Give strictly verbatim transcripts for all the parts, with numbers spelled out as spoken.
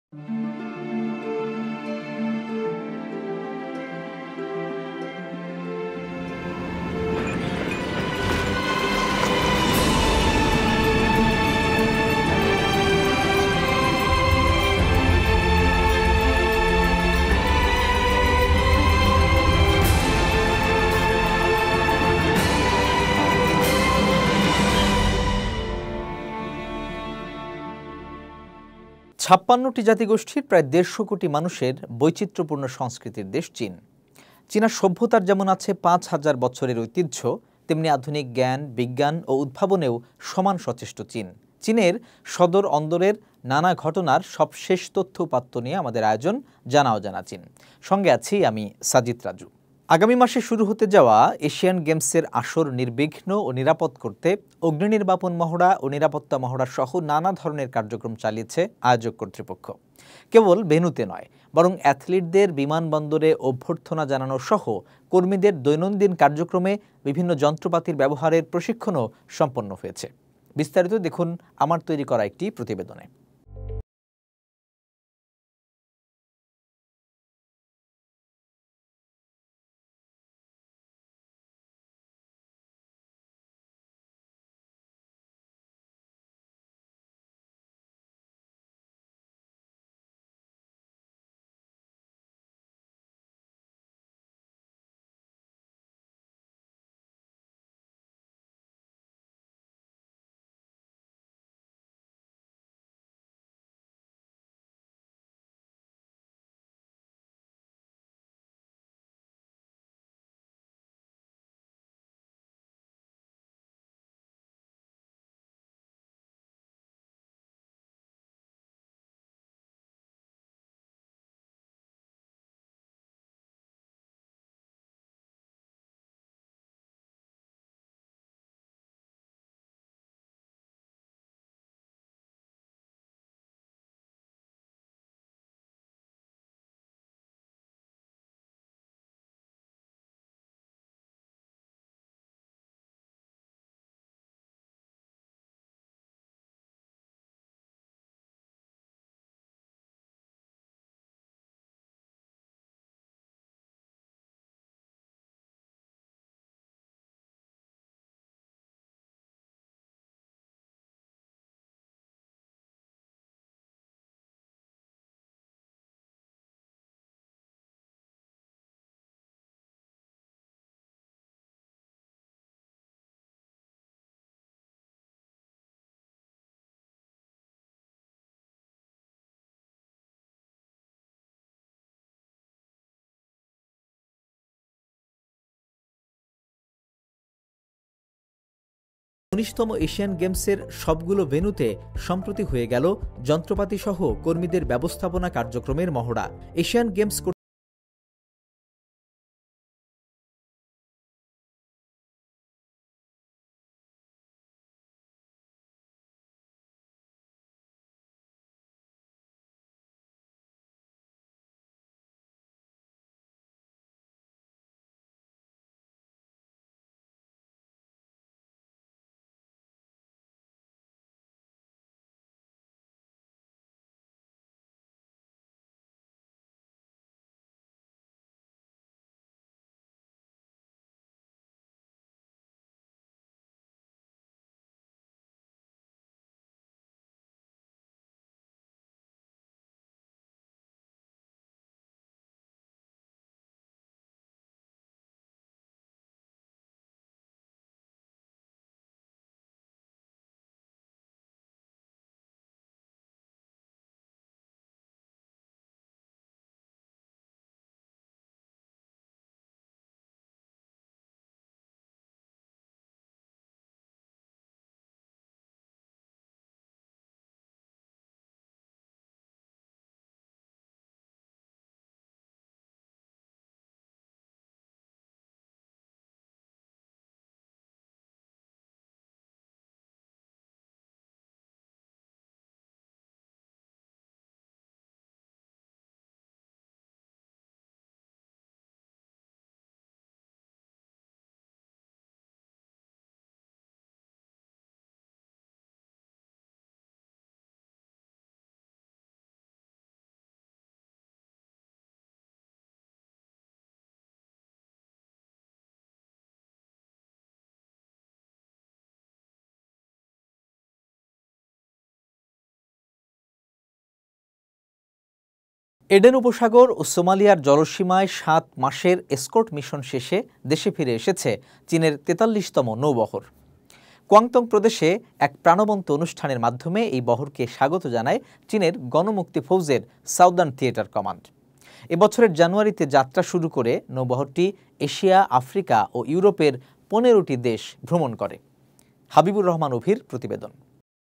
ছাপ্পান্নটি জাতিগোষ্ঠীর প্রায় দেড়শো কোটি মানুষের বৈচিত্র্যপূর্ণ সংস্কৃতির দেশ চীন। চীনা সভ্যতার যেমন আছে পাঁচ হাজার বছরের ঐতিহ্য, তেমনি আধুনিক জ্ঞান, বিজ্ঞান ও উদ্ভাবনেও সমান সচেষ্ট চীন। চীনের সদর অন্দরের নানা ঘটনার সবশেষ তথ্য উপাত্ত নিয়ে আমাদের আয়োজন জানা অজানা চীন। সঙ্গে আছি আমি সাজিদ রাজু। আগামী মাসে শুরু হতে যাওয়া এশিয়ান গেমসের আসর নির্বিঘ্ন ও নিরাপদ করতে অগ্নিনির্বাপন মহড়া ও নিরাপত্তা মহড়া সহ নানা ধরনের কার্যক্রম চালিয়েছে আয়োজক কর্তৃপক্ষ। কেবল ভেন্যুতে নয়, বরং অ্যাথলিটদের বিমানবন্দরে অভ্যর্থনা জানানো সহ কর্মীদের দৈনন্দিন কার্যক্রমে বিভিন্ন যন্ত্রপাতির ব্যবহারের প্রশিক্ষণও সম্পন্ন হয়েছে। বিস্তারিত দেখুন আমার তৈরি করা একটি প্রতিবেদনে। উনিশতম এশিয়ান গেমসের সবগুলো ভেন্যুতে সম্প্রতি হয়ে গেল যন্ত্রপাতি সহ কর্মীদের ব্যবস্থাপনা কার্যক্রমের মহড়া। এশিয়ান গেমস এডেন উপসাগর ও সোমালিয়ার জলসীমায় সাত মাসের এসকর্ট মিশন শেষে দেশে ফিরে এসেছে চীনের তেতাল্লিশতম নৌবহর। কোয়াংতং প্রদেশে এক প্রাণবন্ত অনুষ্ঠানের মাধ্যমে এই বহরকে স্বাগত জানায় চীনের গণমুক্তি ফৌজের সাউদার্ন থিয়েটার কমান্ড। এবছরের জানুয়ারিতে যাত্রা শুরু করে নৌবহরটি এশিয়া, আফ্রিকা ও ইউরোপের পনেরোটি দেশ ভ্রমণ করে। হাবিবুর রহমান অভির প্রতিবেদন।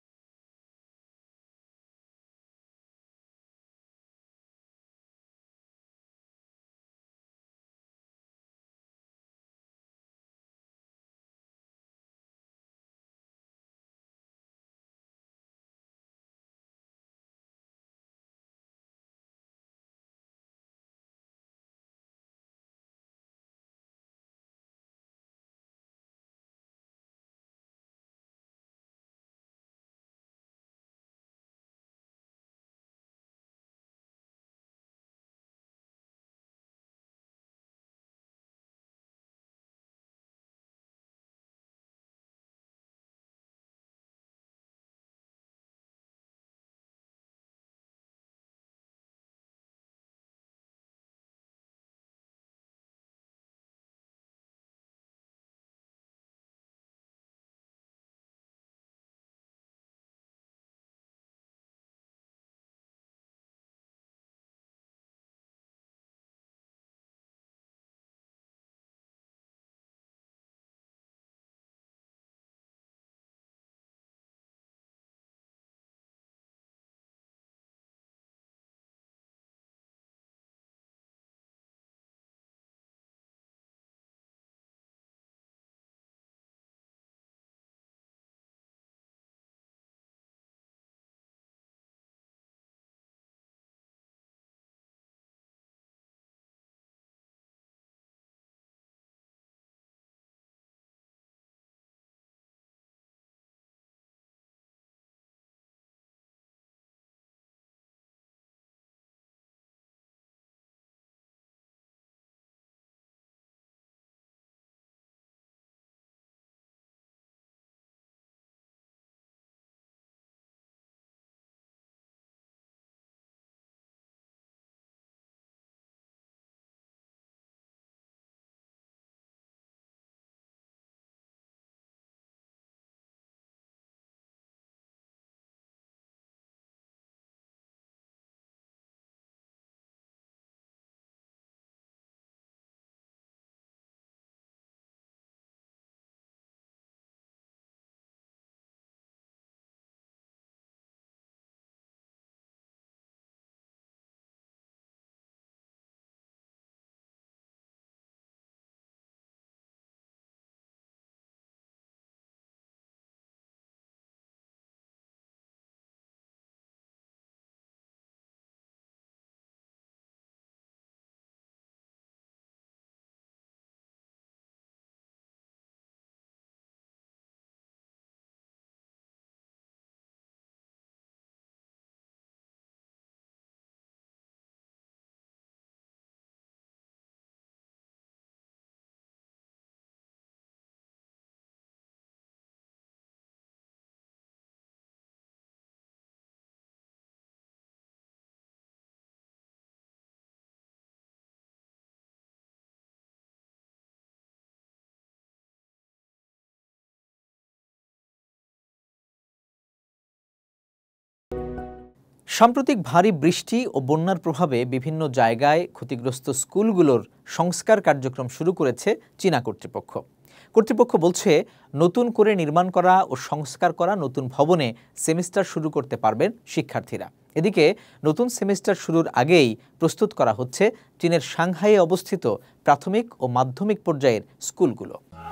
সাম্প্রতিক ভারী বৃষ্টি ও বন্যার প্রভাবে বিভিন্ন জায়গায় ক্ষতিগ্রস্ত স্কুলগুলোর সংস্কার কার্যক্রম শুরু করেছে চীনা কর্তৃপক্ষ। কর্তৃপক্ষ বলছে, নতুন করে নির্মাণ করা ও সংস্কার করা নতুন ভবনে সেমিস্টার শুরু করতে পারবেন শিক্ষার্থীরা। এদিকে নতুন সেমিস্টার শুরুর আগেই প্রস্তুত করা হচ্ছে চীনের সাংহাইয়ে অবস্থিত প্রাথমিক ও মাধ্যমিক পর্যায়ের স্কুলগুলো।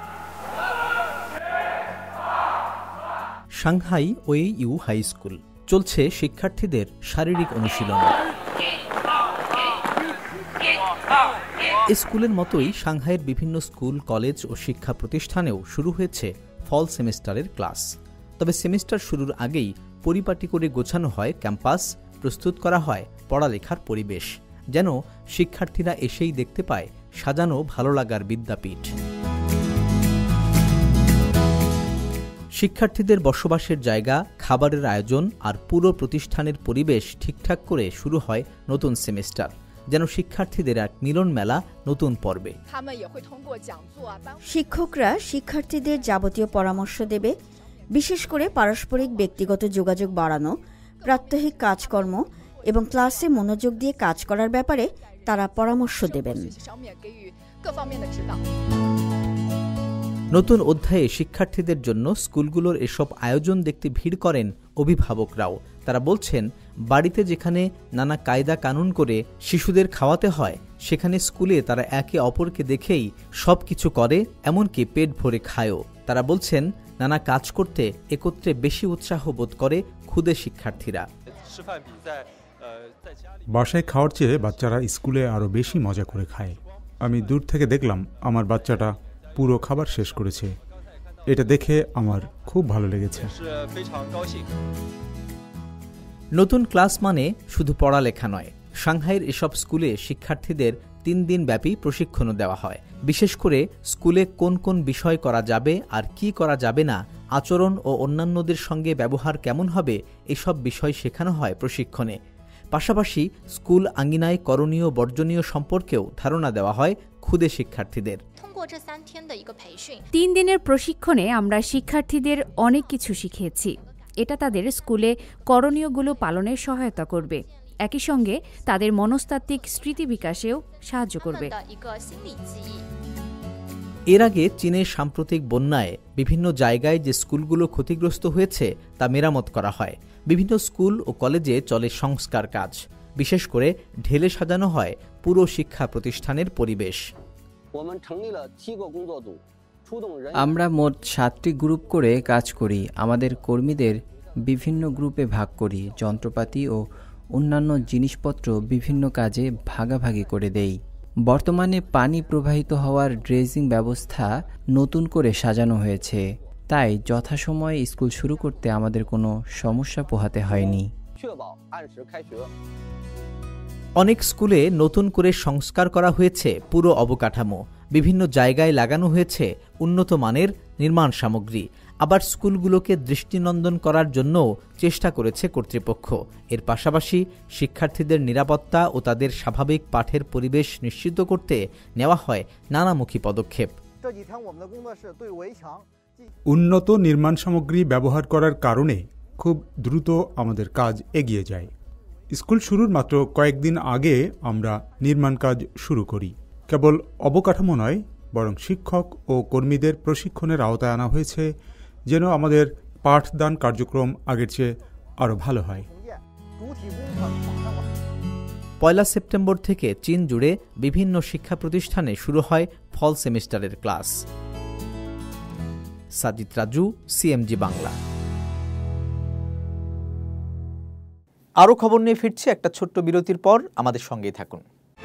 সাংহাই ওয়েইউ হাই স্কুল চলছে শিক্ষার্থীদের শারীরিক অনুশীলন। স্কুলের মতোই সাংহাইয়ের বিভিন্ন স্কুল, কলেজ ও শিক্ষা প্রতিষ্ঠানেও শুরু হয়েছে ফল সেমিস্টারের ক্লাস। তবে সেমিস্টার শুরুর আগেই পরিপাটি করে গোছানো হয় ক্যাম্পাস, প্রস্তুত করা হয় পড়ালেখার পরিবেশ, যেন শিক্ষার্থীরা এসেই দেখতে পায় সাজানো ভালো লাগার বিদ্যাপীঠ। শিক্ষার্থীদের বসবাসের জায়গা, খাবারের আয়োজন আর পুরো প্রতিষ্ঠানের পরিবেশ ঠিকঠাক করে শুরু হয় নতুন সেমিস্টার, যেন শিক্ষার্থীদের এক মিলন মেলা নতুন পর্বে। শিক্ষকরা শিক্ষার্থীদের যাবতীয় পরামর্শ দেবে, বিশেষ করে পারস্পরিক ব্যক্তিগত যোগাযোগ বাড়ানো, প্রাত্যহিক কাজকর্ম এবং ক্লাসে মনোযোগ দিয়ে কাজ করার ব্যাপারে তারা পরামর্শ দেবেন। নতুন অধ্যায়ে শিক্ষার্থীদের জন্য স্কুলগুলোর এসব আয়োজন দেখতে ভিড় করেন অভিভাবকরাও। তারা বলছেন, বাড়িতে যেখানে নানা কায়দা কানুন করে শিশুদের খাওয়াতে হয়, সেখানে স্কুলে তারা একে অপরকে দেখেই সব কিছু করে, এমনকি পেট ভরে খায়ও। তারা বলছেন, নানা কাজ করতে একত্রে বেশি উৎসাহ বোধ করে ক্ষুদে শিক্ষার্থীরা। বাসায় খাওয়ার চেয়ে বাচ্চারা স্কুলে আরও বেশি মজা করে খায়। আমি দূর থেকে দেখলাম আমার বাচ্চাটা পুরো খাবার শেষ করেছে। এটা দেখে আমার খুব ভালো লেগেছে। নতুন ক্লাস মানে শুধু পড়ালেখা নয়। সাংহাইয়ের এসব স্কুলে শিক্ষার্থীদের তিন দিন ব্যাপী প্রশিক্ষণও দেওয়া হয়। বিশেষ করে স্কুলে কোন কোন বিষয় করা যাবে আর কি করা যাবে না, আচরণ ও অন্যান্যদের সঙ্গে ব্যবহার কেমন হবে, এসব বিষয় শেখানো হয় প্রশিক্ষণে। পাশাপাশি স্কুল আঙ্গিনায় করণীয় বর্জনীয় সম্পর্কেও ধারণা দেওয়া হয় ক্ষুদে শিক্ষার্থীদের। তিন দিনের প্রশিক্ষণে আমরা শিক্ষার্থীদের অনেক কিছু শিখিয়েছি। এটা তাদের স্কুলে করণীয়গুলো পালনে সহায়তা করবে, একই সঙ্গে তাদের মনস্তাত্ত্বিক স্মৃতি বিকাশেও সাহায্য করবে। এর আগে চীনের সাম্প্রতিক বন্যায় বিভিন্ন জায়গায় যে স্কুলগুলো ক্ষতিগ্রস্ত হয়েছে তা মেরামত করা হয়। বিভিন্ন স্কুল ও কলেজে চলে সংস্কার কাজ। বিশেষ করে ঢেলে সাজানো হয় পুরো শিক্ষা প্রতিষ্ঠানের পরিবেশ। আমরা মোট সাতটি গ্রুপ করে কাজ করি। আমাদের কর্মীদের বিভিন্ন গ্রুপে ভাগ করি, যন্ত্রপাতি ও অন্যান্য জিনিসপত্র বিভিন্ন কাজে ভাগাভাগি করে দেই। বর্তমানে পানি প্রবাহিত হওয়ার ড্রেজিং ব্যবস্থা নতুন করে সাজানো হয়েছে, তাই যথাসময়ে স্কুল শুরু করতে আমাদের কোনো সমস্যা পোহাতে হয়নি। অনেক স্কুলে নতুন করে সংস্কার করা হয়েছে পুরো অবকাঠামো। বিভিন্ন জায়গায় লাগানো হয়েছে উন্নত মানের নির্মাণ সামগ্রী। আবার স্কুলগুলোকে দৃষ্টিনন্দন করার জন্যও চেষ্টা করেছে কর্তৃপক্ষ। এর পাশাপাশি শিক্ষার্থীদের নিরাপত্তা ও তাদের স্বাভাবিক পাঠের পরিবেশ নিশ্চিত করতে নেওয়া হয় নানামুখী পদক্ষেপ। উন্নত নির্মাণ সামগ্রী ব্যবহার করার কারণে খুব দ্রুত আমাদের কাজ এগিয়ে যায়। স্কুল শুরুর মাত্র কয়েকদিন আগে আমরা নির্মাণ কাজ শুরু করি। কেবল অবকাঠামো নয়, বরং শিক্ষক ও কর্মীদের প্রশিক্ষণের আওতায় আনা হয়েছে, যেন আমাদের পাঠদান কার্যক্রম আগের চেয়ে আরও ভালো হয়। পয়লা সেপ্টেম্বর থেকে চীন জুড়ে বিভিন্ন শিক্ষা প্রতিষ্ঠানে শুরু হয় ফল সেমিস্টারের ক্লাস। সাজিদ রাজু, সিএমজি বাংলা। আরও খবর নিয়ে ফিরছি একটা ছোট্ট বিরতির পর, আমাদের সঙ্গেই থাকুন।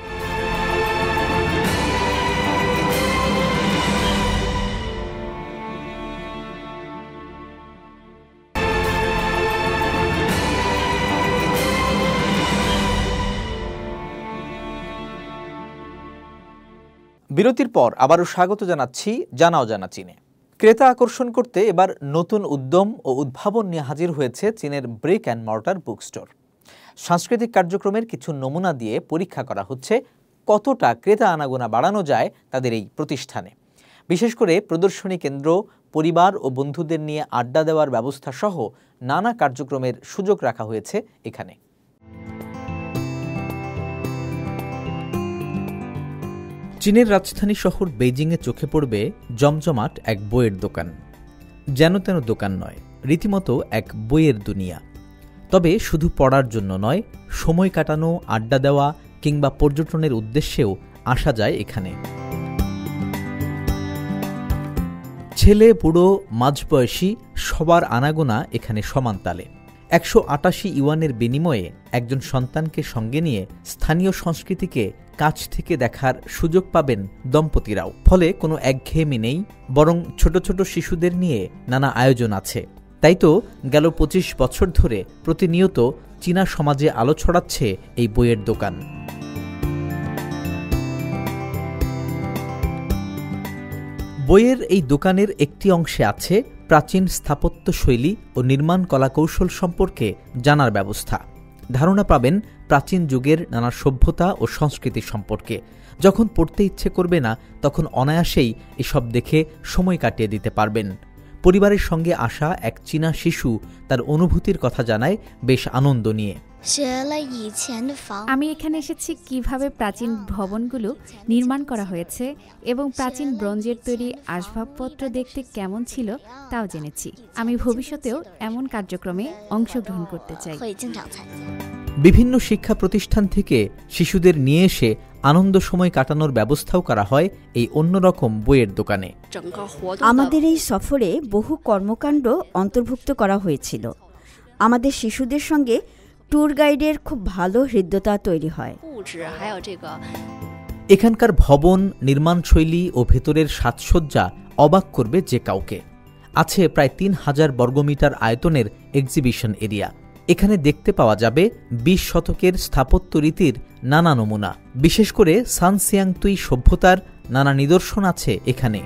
বিরতির পর আবারও স্বাগত জানাচ্ছি জানাও জানা চীনে। ক্রেতা আকর্ষণ করতে এবার নতুন উদ্যম ও উদ্ভাবন নিয়ে হাজির হয়েছে চীনের brick and mortar book store. সাংস্কৃতিক কার্যক্রমের কিছু নমুনা দিয়ে পরীক্ষা করা হচ্ছে কতটা ক্রেতা আনাগোনা বাড়ানো যায় তাদের এই প্রতিষ্ঠানে। বিশেষ করে প্রদর্শনী কেন্দ্র, পরিবার ও বন্ধুদের নিয়ে আড্ডা দেওয়ার ব্যবস্থা সহ নানা কার্যক্রমের সুযোগ রাখা হয়েছে এখানে। চীনের রাজধানী শহর বেইজিংয়ে চোখে পড়বে জমজমাট এক বইয়ের দোকান। যেন তেন দোকান নয়, রীতিমতো এক বইয়ের দুনিয়া। তবে শুধু পড়ার জন্য নয়, সময় কাটানো, আড্ডা দেওয়া কিংবা পর্যটনের উদ্দেশ্যেও আসা যায় এখানে। ছেলে, বুড়ো, মাঝবয়সী সবার আনাগোনা এখানে সমান তালে। একশো আটাশি ইউয়ানের বিনিময়ে একজন সন্তানকে সঙ্গে নিয়ে স্থানীয় সংস্কৃতিকে কাছ থেকে দেখার সুযোগ পাবেন দম্পতিরাও। ফলে কোনো একঘেয়েমি নেই, বরং ছোট ছোট শিশুদের নিয়ে নানা আয়োজন আছে। তাই তো গেল পঁচিশ বছর ধরে প্রতিনিয়ত চীনা সমাজে আলো ছড়াচ্ছে এই বইয়ের দোকান। বইয়ের এই দোকানের একটি অংশে আছে প্রাচীন স্থাপত্যশৈলী ও নির্মাণ কলাকৌশল সম্পর্কে জানার ব্যবস্থা। ধারণা পাবেন প্রাচীন যুগের নানা সভ্যতা ও সংস্কৃতি সম্পর্কে। যখন পড়তে ইচ্ছে করবে না, তখন অনায়াসেই এসব দেখে সময় কাটিয়ে দিতে পারবেন। পরিবারের সঙ্গে আসা এক চীনা শিশু তার অনুভূতির কথা জানায় বেশ আনন্দ নিয়ে। আমি এখানে এসেছি কিভাবে প্রাচীন ভবনগুলো নির্মাণ করা হয়েছে এবং প্রাচীন ব্রোঞ্জের তৈরি আসবাবপত্র দেখতে কেমন ছিল তাও জেনেছি। আমি ভবিষ্যতেও এমন কার্যক্রমে অংশগ্রহণ করতে চাই। বিভিন্ন শিক্ষা প্রতিষ্ঠান থেকে শিশুদের নিয়ে এসে আনন্দ সময় কাটানোর ব্যবস্থাও করা হয় এই অন্যরকম বইয়ের দোকানে। আমাদের এই সফরে বহু কর্মকাণ্ড অন্তর্ভুক্ত করা হয়েছিল। আমাদের শিশুদের সঙ্গে ট্যুর গাইডের খুব ভালো হৃদ্যতা তৈরি হয়। এখানকার ভবন, নির্মাণশৈলী ও ভেতরের সাজসজ্জা অবাক করবে যে কাউকে। আছে প্রায় তিন হাজার বর্গমিটার আয়তনের এক্সিবিশন এরিয়া। এখানে দেখতে পাওয়া যাবে বিশ শতকের স্থাপত্য রীতির নানা নমুনা। বিশেষ করে সানসিয়াংতুই সভ্যতার নানা নিদর্শন আছে এখানে।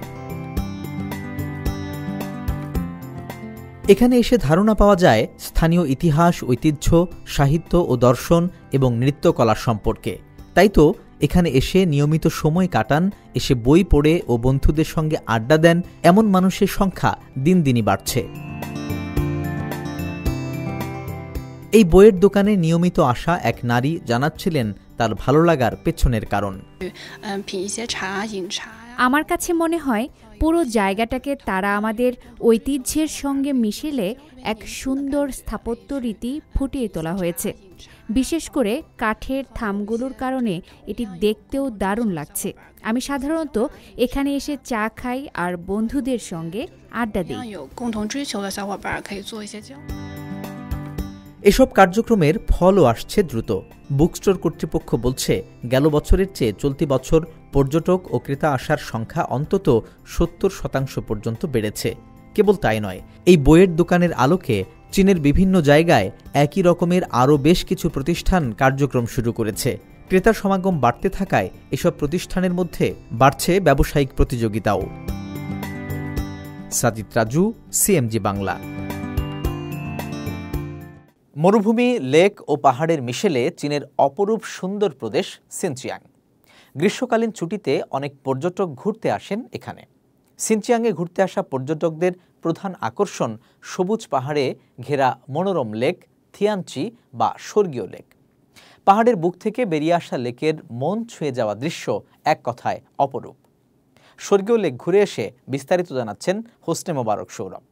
এখানে এসে ধারণা পাওয়া যায় স্থানীয় ইতিহাস, ঐতিহ্য, সাহিত্য ও দর্শন এবং নৃত্যকলা সম্পর্কে। তাই তো এখানে এসে নিয়মিত সময় কাটান, এসে বই পড়ে ও বন্ধুদের সঙ্গে আড্ডা দেন এমন মানুষের সংখ্যা দিন দিনই বাড়ছে। এই বইয়ের দোকানে নিয়মিত আসা এক নারী জানাচ্ছিলেন তার ভালো লাগার পেছনের কারণ। আমার কাছে মনে হয় পুরো জায়গাটাকে তারা আমাদের ঐতিহ্যের সঙ্গে মিশেলে এক সুন্দর স্থাপত্য রীতি ফুটিয়ে তোলা হয়েছে। বিশেষ করে কাঠের থামগুলোর কারণে এটি দেখতেও দারুণ লাগছে। আমি সাধারণত এখানে এসে চা খাই আর বন্ধুদের সঙ্গে আড্ডা দিই। এসব কার্যক্রমের ফলও আসছে দ্রুত। বুকস্টোর কর্তৃপক্ষ বলছে, গেল বছরের চেয়ে চলতি বছর পর্যটক ও ক্রেতা আসার সংখ্যা অন্তত সত্তর শতাংশ পর্যন্ত বেড়েছে। কেবল তাই নয়, এই বইয়ের দোকানের আলোকে চীনের বিভিন্ন জায়গায় একই রকমের আরও বেশ কিছু প্রতিষ্ঠান কার্যক্রম শুরু করেছে। ক্রেতার সমাগম বাড়তে থাকায় এসব প্রতিষ্ঠানের মধ্যে বাড়ছে ব্যবসায়িক প্রতিযোগিতাও। সাজিদ রাজু, সিএমজি বাংলা। মরুভূমি, লেক ও পাহাড়ের মিশেলে চীনের অপরূপ সুন্দর প্রদেশ সিনচিয়াং। গ্রীষ্মকালীন ছুটিতে অনেক পর্যটক ঘুরতে আসেন এখানে। সিনচিয়াংয়ে ঘুরতে আসা পর্যটকদের প্রধান আকর্ষণ সবুজ পাহাড়ে ঘেরা মনোরম লেক থিয়ানচি বা স্বর্গীয় লেক। পাহাড়ের বুক থেকে বেরিয়ে আসা লেকের মন ছুঁয়ে যাওয়া দৃশ্য এক কথায় অপরূপ। স্বর্গীয় লেক ঘুরে এসে বিস্তারিত জানাচ্ছেন হোসনে মোবারক সৌরভ।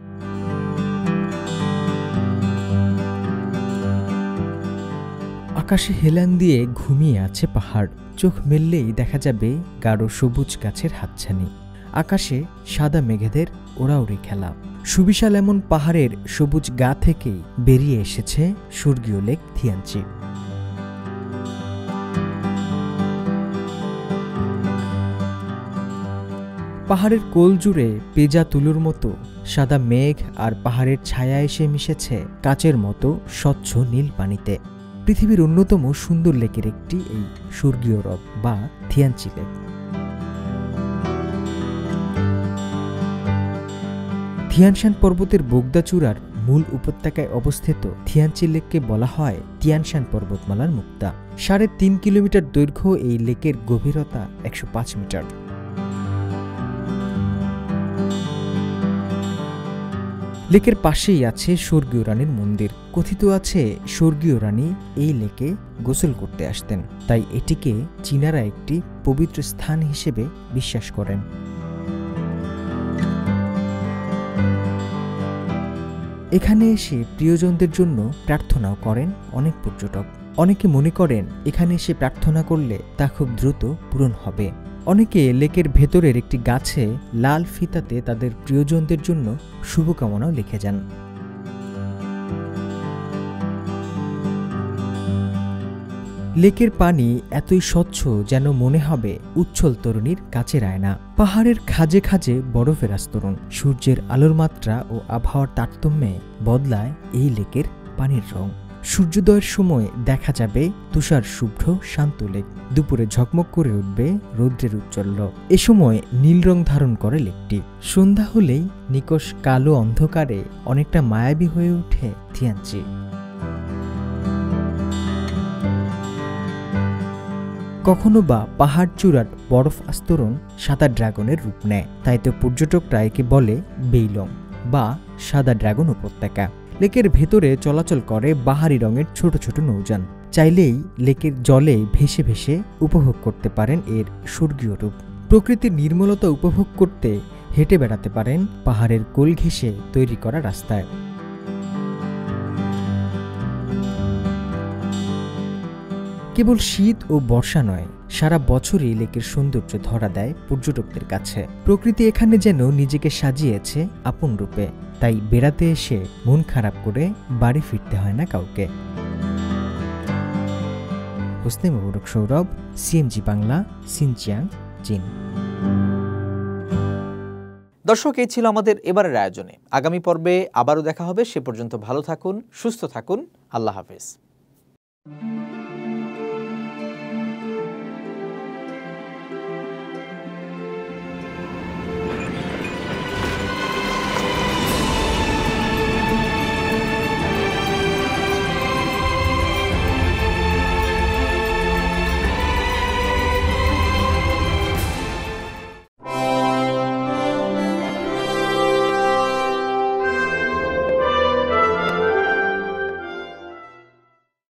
আকাশে হেলান দিয়ে ঘুমিয়ে আছে পাহাড়। চোখ মেললেই দেখা যাবে গাঢ় সবুজ গাছের হাতছানি। আকাশে সাদা মেঘেদের ওড়াউড়ি খেলা। সুবিশাল এমন পাহাড়ের সবুজ গা থেকেই বেরিয়ে এসেছে স্বর্গীয় লেক থিয়ানচি। পাহাড়ের কোল জুড়ে পেঁজা তুলোর মতো সাদা মেঘ আর পাহাড়ের ছায়া এসে মিশেছে কাচের মতো স্বচ্ছ নীল পানিতে। পৃথিবীর অন্যতম সুন্দর লেকের একটি এই স্বর্গীয় হ্রদ বা থিয়ানচি লেক। থিয়ানশান পর্বতের বোগদাচূড়ার মূল উপত্যকায় অবস্থিত থিয়ানচি লেককে বলা হয় তিয়ানশান পর্বতমালার মুক্তা। সাড়ে তিন কিলোমিটার দৈর্ঘ্য এই লেকের গভীরতা একশো পাঁচ মিটার। লেকের পাশেই আছে স্বর্গীয় রানীর মন্দির। কথিত আছে স্বর্গীয় রানী এই লেকে গোসল করতে আসতেন, তাই এটিকে চীনারা একটি পবিত্র স্থান হিসেবে বিশ্বাস করেন। এখানে এসে প্রিয়জনদের জন্য প্রার্থনাও করেন অনেক পর্যটক। অনেকে মনে করেন এখানে এসে প্রার্থনা করলে তা খুব দ্রুত পূরণ হবে। অনেকে লেকের ভেতরের একটি গাছে লাল ফিতাতে তাদের প্রিয়জনদের জন্য শুভকামনাও লিখে যান। লেকের পানি এতই স্বচ্ছ যেন মনে হবে উচ্ছল তরুণীর কাছের আয়না। পাহাড়ের খাজে খাজে বরফের আস্তরণ। সূর্যের আলোর মাত্রা ও আবহাওয়ার তারতম্যে বদলায় এই লেকের পানির রং। সূর্যোদয়ের সময় দেখা যাবে তুষার শুভ্র শান্ত লেক। দুপুরে ঝকমক করে উঠবে রৌদ্রের উজ্জ্বল্য। এ সময় নীল রং ধারণ করে লেকটি। সন্ধ্যা হলেই নিকষ কালো অন্ধকারে অনেকটা মায়াবী হয়ে ওঠে থিয়াঞ্চি। কখনো বা পাহাড় চূড়ার বরফ আস্তরণ সাদা ড্রাগনের রূপ নেয়, তাই তো পর্যটকরা একে বলে বেইলং বা সাদা ড্রাগন উপত্যকা। লেকের ভেতরে চলাচল করে বাহারি রঙের ছোট ছোট নৌযান। চাইলেই লেকের জলে ভেসে ভেসে উপভোগ করতে পারেন এর স্বর্গীয় রূপ। প্রকৃতির নির্মলতা উপভোগ করতে হেঁটে বেড়াতে পারেন পাহাড়ের কোল ঘেঁষে তৈরি করা রাস্তায়। কেবল শীত ও বর্ষা নয়, সারা বছরই লেকের সৌন্দর্য ধরা দেয় পর্যটকদের কাছে। প্রকৃতি এখানে যেন নিজেকে সাজিয়েছে আপন রূপে, তাই বেড়াতে এসে মন খারাপ করে বাড়ি ফিরতে হয় না কাউকে। হোসনে মোবারক সৌরভ, সিএমজি বাংলা, সিনচিয়াং, চীন। দর্শক, এই ছিল আমাদের এবারের আয়োজনে। আগামী পর্বে আবারও দেখা হবে। সে পর্যন্ত ভালো থাকুন, সুস্থ থাকুন। আল্লাহ হাফেজ।